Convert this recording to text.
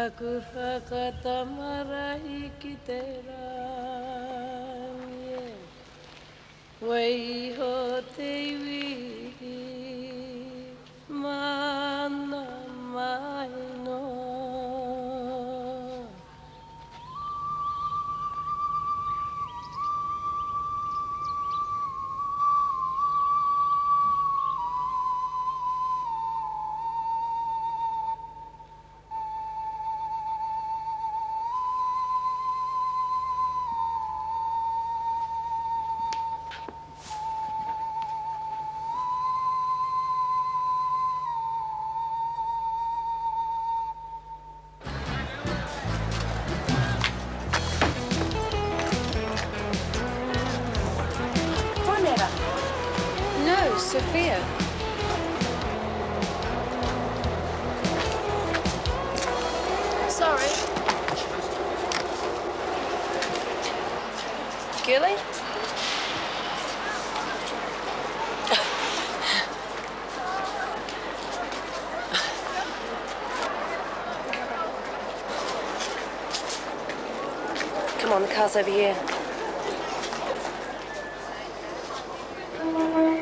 Aku whakatamarai ki te rangi Wei ho te iwi mana mai no No, Sophia. Sorry. Gilly? Come on, the car's over here.